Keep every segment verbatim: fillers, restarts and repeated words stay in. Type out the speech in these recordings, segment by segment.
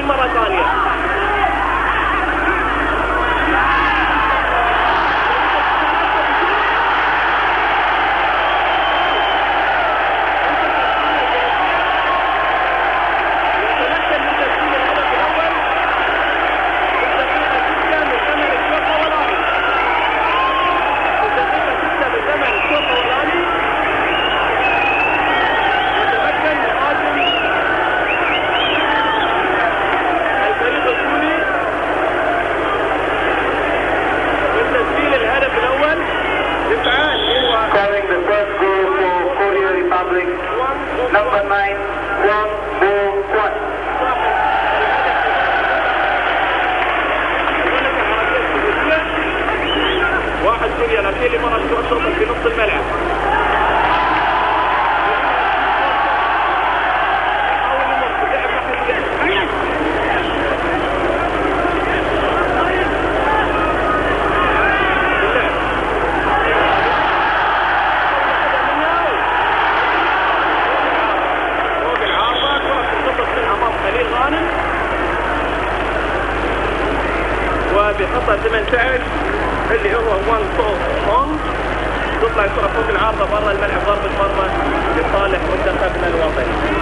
مرة ثانية. Number nine, one, four, one. واحد سوريا الأخير اللي مرة تشوط في نص الملعب. وبخطأ ثمانية عشر اللي هو وان صوت اون تطلع الكرة فوق العارضة برا الملعب ضربة مرمى لصالح منتخبنا الوطني.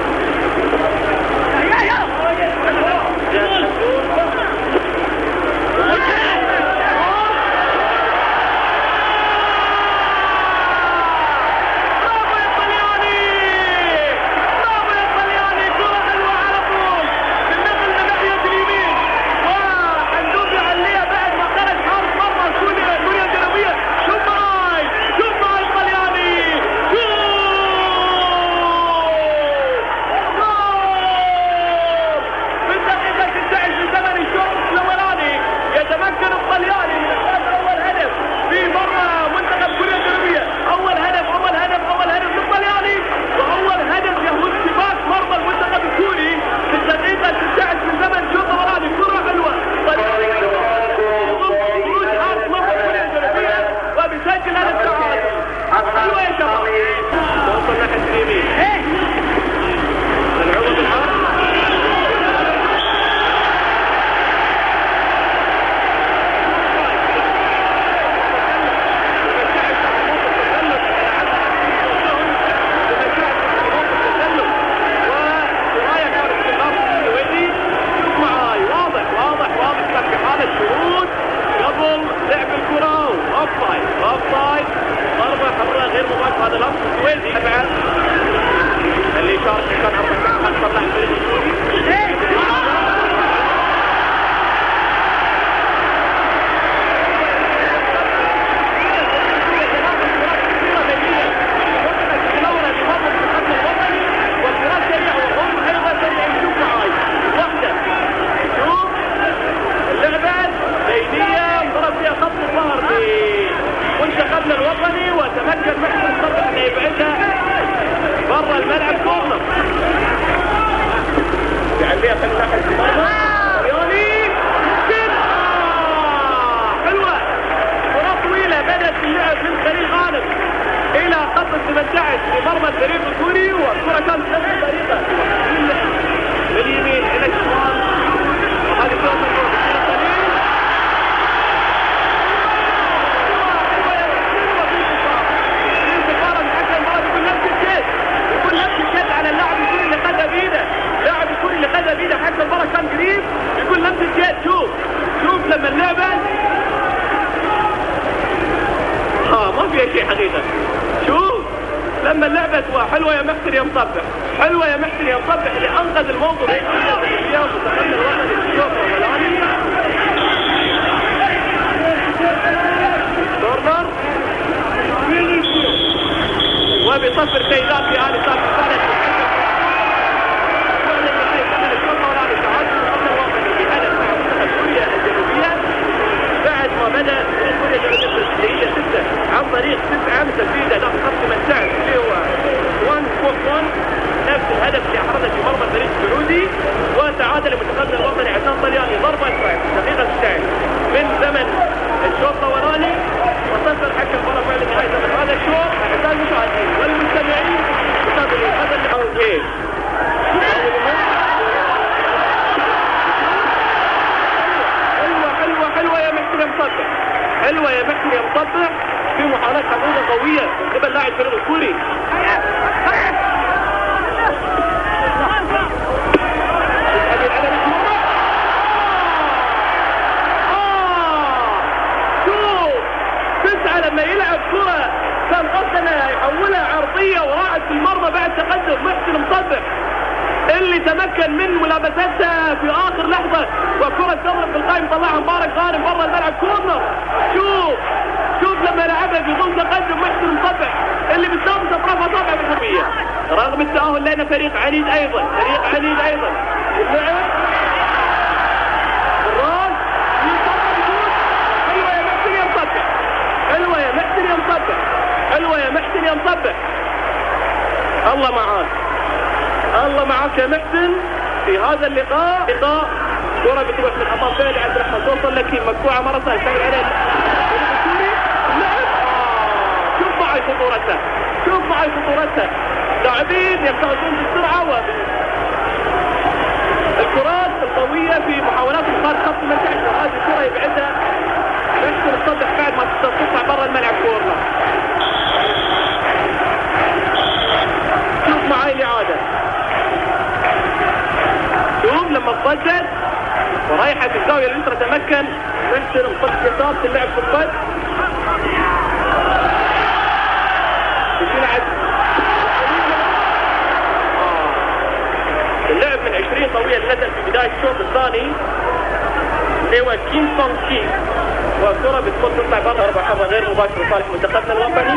لما اللعبة حلوة يا محسن يا مصبح، حلوة يا محسن يا مصبح اللي أنقذ الموضوع اليوم وتقدم الوطني في الشوط الأولاني. كورنر وبصفر سيدات في آل صالح الثالث بعد ما بدأ كوريا الجنوبية ستة عن طريق تسعة متسديدة ضغط خط ثمانية عشر اللي هو واحد فوق واحد نفس الهدف اللي أحرزه في مرمى الفريق السعودي، وتعادل مصبح في محاولات حقوقة قوية من قبل لاعب الفريق الكوري. لما يلعب كرة كان قصدنا يحولها عرضية وراحت في المرمى بعد تقدم محسن مصبح اللي تمكن من ملابستها في آخر لحظة، وكرة تضرب في القائم طلعها مبارك غانم برا الملعب كورنر. شوف شوف لما لعبها في ضمن تقدم محسن مصبح اللي بتلامس أطراف أصابع بالحرية. رغم التأهل لنا فريق عنيد أيضا، فريق عنيد أيضا. اللعب الراس حلوة يا محسن يا مصبح، حلوة يا محسن يا مصبح، حلوة يا محسن يا مصبح. الله معاك، الله معاك يا محسن في هذا اللقاء. لقاء كرة بتروح من أمام فادي عبد الرحمن توصل لك مقطوعة مرة ثانية يشتغل عليها شوف معي خطورتها، شوف معي خطورتها. لاعبين يبتغون بالسرعة و الكرات القوية في محاولات الخارج خط المنتعش، وهذه الكرة يبعدها محسن مصبح بعد ما تطلع برا الملعب كورنر. شوف معي الإعادة، شوف لما تصدت ورايحة في الزاوية اليسرى تمكن محسن مصبح يصاب اللعب في الصد. اللعب من عشرين طويل نزل في بداية الشوط الثاني اللي هو كيم سونغ كي، والكرة بتكون تطلع برا اربع حظة غير مباشر لصالح منتخبنا الوطني.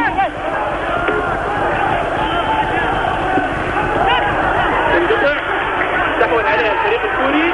تنقطع تحول عليها الفريق الكوري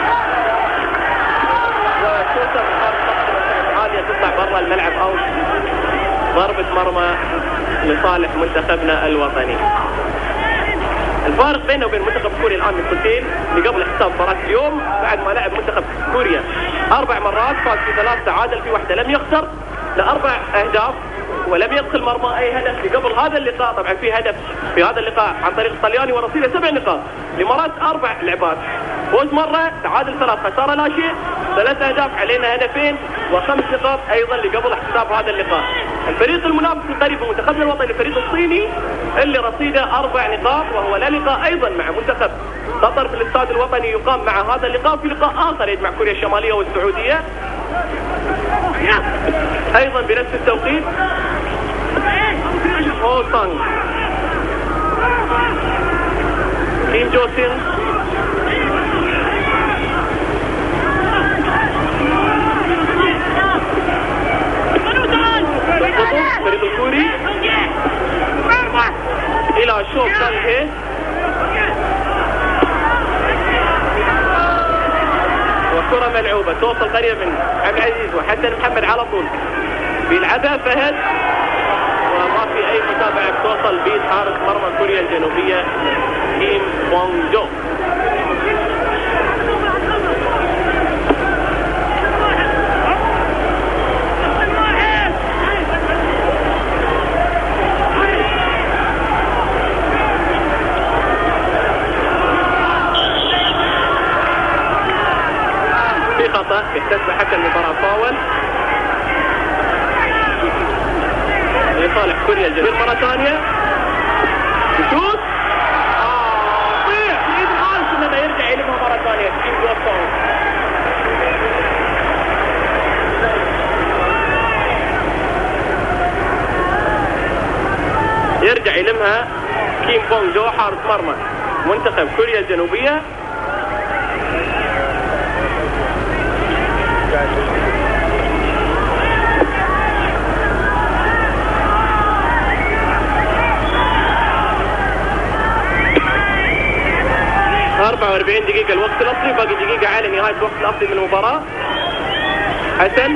وشوطة من خارج خط عالية تطلع برا الملعب اوت، ضربة مرمى لصالح منتخبنا الوطني. الفارق بينه وبين منتخب كوريا الان نقطتين اللي قبل حساب مباراة اليوم بعد ما لعب منتخب كوريا اربع مرات، فاز في ثلاث، تعادل في واحدة، لم يخسر لاربع اهداف ولم يدخل مرمى اي هدف. قبل هذا اللقاء طبعا في هدف في هذا اللقاء عن طريق الطلياني ورصيده سبع نقاط، الامارات اربع لعبات، فوز مرة، تعادل ثلاث، خسارة لا شيء، ثلاث اهداف علينا هدفين وخمس نقاط ايضا اللي قبل حساب هذا اللقاء. الفريق المنافس القريب من منتخبنا الوطني الفريق الصيني اللي رصيده اربع نقاط، وهو لا لقاء ايضا مع منتخب قطر في الاستاد الوطني يقام مع هذا اللقاء في لقاء اخر يجمع كوريا الشماليه والسعوديه ايضا بنفس التوقيت. هو سانغ كيم جو سين الفريق الكوري الى شوط ثاني، وكرة ملعوبة توصل قريبا من عبد العزيز وحسن محمد على طول بيلعبها فهد وما في اي متابعة، بتوصل بيد حارس مرمى كوريا الجنوبية كيم بونج جو. خطأ يحتسب حكم المباراة فاول لصالح كوريا الجنوبية مرة ثانية. شوت اه طيح في ايد الحارس انما يرجع يلمها مرة ثانية كيم جو سونغ. يرجع يلمها كيم بونج جو حارس مرمى منتخب كوريا الجنوبية. أربعة وأربعين دقيقة الوقت الأصلي، باقي دقيقة على نهاية الوقت الأصلي من المباراة. حسن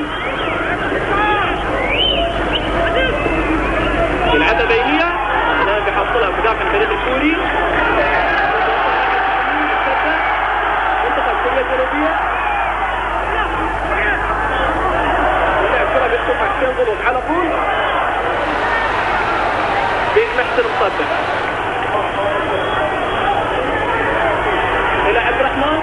يلعبها بينية، الآن بيحصلها مدافع الفريق الكوري. منتخب كوريا الجنوبية يلعب كرة بيدخل مع حسين ضغوط على طول بيد محسن مصبح إلى عبد الرحمن.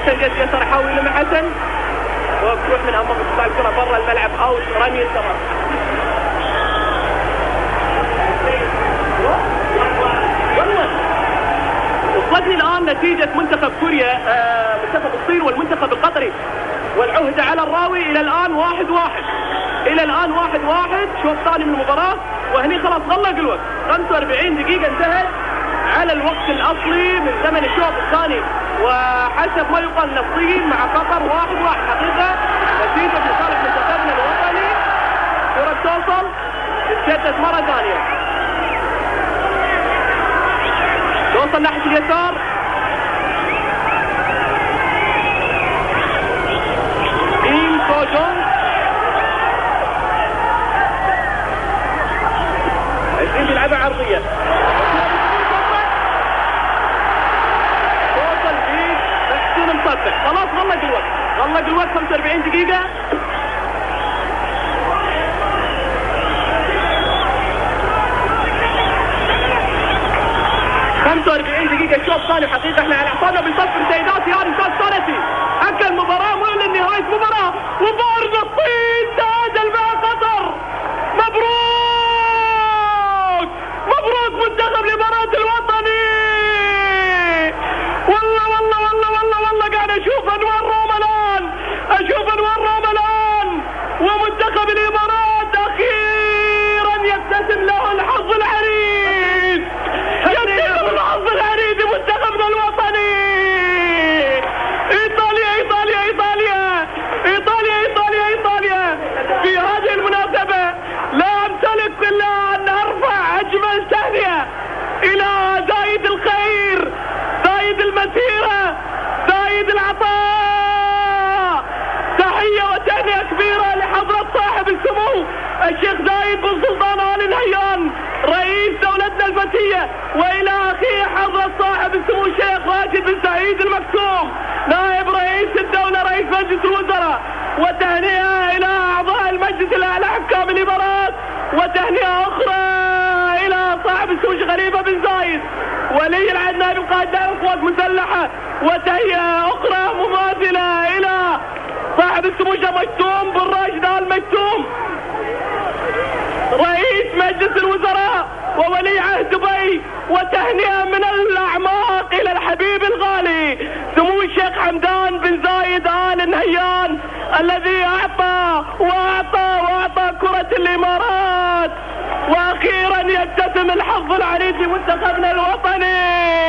حسن جت يسار يحاول يلم حسن وبتروح من امام قطاع الكره برا الملعب اوت رمي التمر. وصلتني الان نتيجه منتخب كوريا آه منتخب الصين والمنتخب القطري والعهده على الراوي الى الان واحد واحد الى الان واحد واحد شوط ثاني من المباراه وهني خلاص غلق الوقت خمسة وأربعين دقيقه انتهت على الوقت الاصلي من زمن الشوط الثاني وحسب ما يقال الصين مع قطر واحد واحد حقيقه نتيجه لصالح منتخبنا الوطني. كره توصل تتشتت مره ثانيه توصل ناحيه اليسار كيم سو جونغ عايزين بيلعبها عرضيه توصل بيد محسون مصدق خلاص غلق الوقت غلق الوقت خمسة وأربعين دقيقه خمسة وأربعين دقيقة الشوط الثاني حقيقة احنا على اعصابنا بنصفر سيداتي هذا استاذ سنتي حكى المباراة معلن نهاية مباراة وبارز الصين تعادل مع قطر. مبروك مبروك منتخب الامارات الوطني. والله والله والله والله والله قاعد اشوف انوار روما الان اشوف انوار روما الان ومنتخب الامارات اخيرا يبتسم له الحظ العريض يبتسم الحظ العريض منتخبنا الوطني. ايطاليا ايطاليا ايطاليا ايطاليا ايطاليا ايطاليا في هذه المناسبة لا امتلك الا ان ارفع اجمل تهنئة الى زايد الخير زايد المسيرة زايد العطاء. تحية وتهنئة كبيرة لحضرة صاحب السمو الشيخ زايد بن سلطان آل نهيان رئيس دولتنا الفتية والى اخيه حضرة صاحب السمو الشيخ راشد بن سعيد المكتوم نائب رئيس الدولة رئيس مجلس الوزراء. وتهنئة الى اعضاء المجلس الاعلى حكام الامارات وتهنئة اخرى الى صاحب السمو الشيخ خليفة بن زايد ولي العهد نائب القائد دائم القوات المسلحة. وتهنئة اخرى مماثلة الى صاحب السمو الشيخ مكتوم بن راشد آل مكتوم رئيس مجلس الوزراء وولي عهد دبي. وتهنئة من الاعماق الى الحبيب الغالي سمو الشيخ حمدان بن زايد آل نهيان الذي اعطى واعطى واعطى كرة الامارات واخيرا يبتسم الحظ العريض لمنتخبنا الوطني.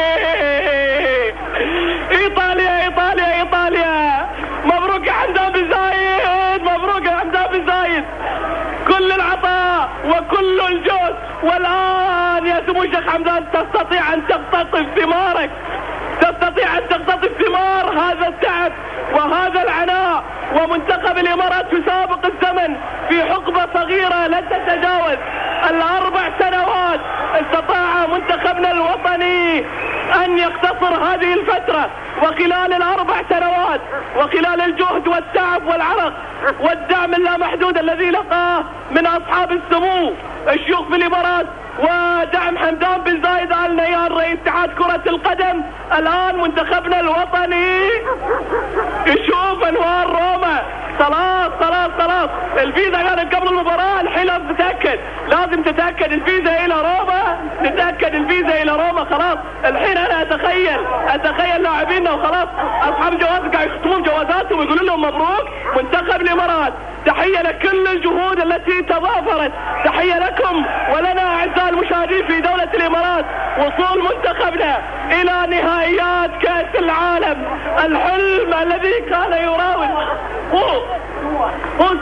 ايطاليا ايطاليا ايطاليا مبروك يا حمدان بن زايد مبروك يا حمدان بن زايد كل العطاء وكل الجهد. والان يا سمو الشيخ حمدان تستطيع ان تقتطف ثمارك تستطيع ان تقتطف ثمار هذا التعب وهذا العناء. ومنتخب الامارات يسابق الزمن في حقبة صغيرة لن تتجاوز الاربع سنوات. استطاع منتخبنا الوطني ان يقتصر هذه الفترة وخلال الاربع سنوات وخلال الجهد والتعب والعرق والدعم اللامحدود الذي لقاه من اصحاب السمو الشيوخ في الامارات ودعم حمدان بن زايد آل نهيان رئيس اتحاد كرة القدم. الان منتخبنا الوطني يشوف انوار روما. خلاص خلاص خلاص الفيزا كانت قبل المباراة الحين لازم تتأكد لازم تتأكد الفيزا الى روما تتأكد الفيزا الى روما. خلاص الحين انا اتخيل اتخيل لاعبينا وخلاص اصحاب الجواز قاعد يختمون جوازاتهم ويقولون لهم مبروك منتخب الامارات. تحية لكل الجهود التي تضافرت تحية لكم ولنا اعزائي المشاهدين في دولة الامارات. وصول منتخبنا الى نهائيات كأس العالم الحلم الذي كان يراود فوز فوز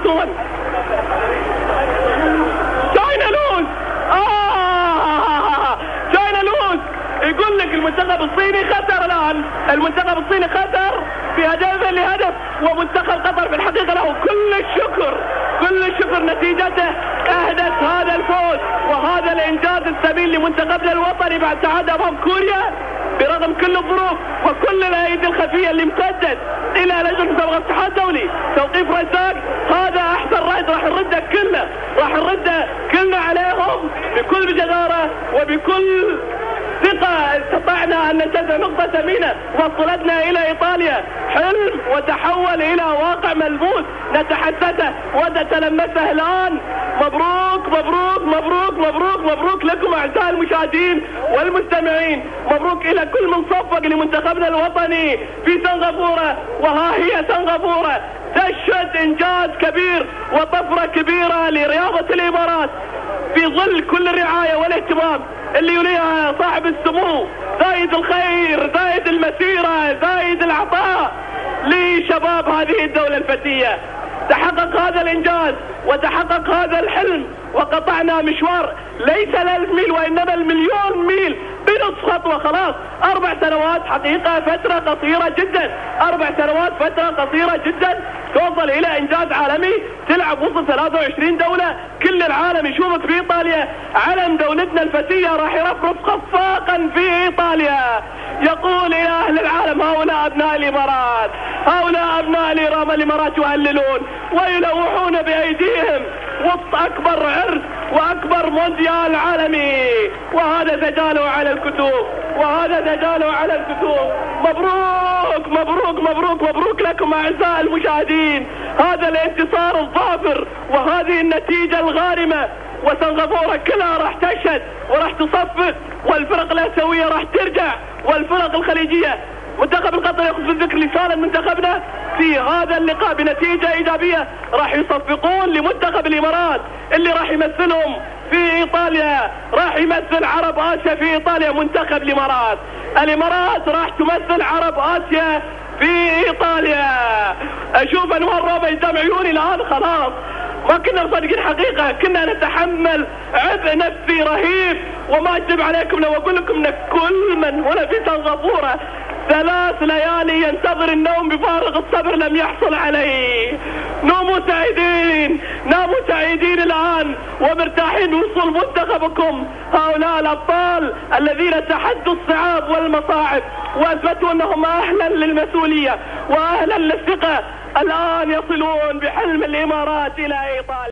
تشاينا لوز آه تشاينا لوز. يقول لك المنتخب الصيني خسر الان المنتخب الصيني خسر بهدف لهدف ومنتخب قطر في الحقيقة له كل الشكر كل الشكر نتيجته اهدت هذا الفوز وهذا الانجاز الثمين لمنتخبنا الوطني بعد تعادل امام كوريا برغم كل الظروف وكل الايدي الخفيه اللي امتدت الى لجنه مسابقه الاتحاد الدولي توقيف رزاق. هذا احسن رد راح نرده كله راح نرده كلنا عليهم بكل جداره وبكل ثقة استطعنا أن ننتزع نقطة ثمينة وصلتنا إلى إيطاليا. حلم وتحول إلى واقع ملموس نتحسسه ونتلمسه الآن. مبروك مبروك مبروك مبروك مبروك لكم أعزائي المشاهدين والمستمعين. مبروك إلى كل من صفق لمنتخبنا الوطني في سنغافورة. وها هي سنغافورة تشهد إنجاز كبير وطفرة كبيرة لرياضة الإمارات في ظل كل الرعاية والاهتمام اللي يوليها صاحب السمو زايد الخير، زايد المسيرة، زايد العطاء لشباب هذه الدولة الفتية. تحقق هذا الإنجاز وتحقق هذا الحلم وقطعنا مشوار ليس الألف ميل وإنما المليون ميل بنصف خطوة. خلاص أربع سنوات حقيقة فترة قصيرة جدا، أربع سنوات فترة قصيرة جدا توصل إلى إنجاز عالمي. تلعب وسط ثلاثة وعشرين دولة، كل العالم يشوفك في إيطاليا. علم دولتنا الفتية راح يرفرف خفاقا في إيطاليا يقول إلى أهل العالم هؤلاء أبناء الإمارات، هؤلاء أبناء الإرامة الإمارات يهللون ويلوحون بأيديهم وسط أكبر عرس وأكبر مونديال عالمي. وهذا سجاله على الكتب، وهذا سجاله على الكتب. مبروك مبروك مبروك مبروك لكم أعزائي المشاهدين. هذا الانتصار الظافر وهذه النتيجة الغارمة. وسنغافورة كلها راح تشهد وراح تصفق، والفرق الآسيوية راح ترجع، والفرق الخليجية. منتخب القطر يأخذ بالذكر لسان منتخبنا في هذا اللقاء بنتيجة إيجابية. راح يصفقون لمنتخب الإمارات اللي راح يمثلهم في إيطاليا، راح يمثل عرب آسيا في إيطاليا. منتخب الإمارات، الإمارات راح تمثل عرب آسيا في إيطاليا. أشوف أنوار رابع قدام عيوني الآن. خلاص ما كنا مصدقين حقيقة، كنا نتحمل عبء نفسي رهيب. وما أكذب عليكم لو أقول لكم أن كل من هنا في سنغافورة ثلاث ليالي ينتظر النوم بفارغ الصبر لم يحصل عليه. نوموا سعيدين، ناموا سعيدين الآن ومرتاحين وصول منتخبكم. هؤلاء الأبطال الذين تحدوا الصعاب والمصاعب وأثبتوا أنهم أهلا للمسؤولية وأهلا للثقة، الآن يصلون بحلم الإمارات إلى إيطاليا.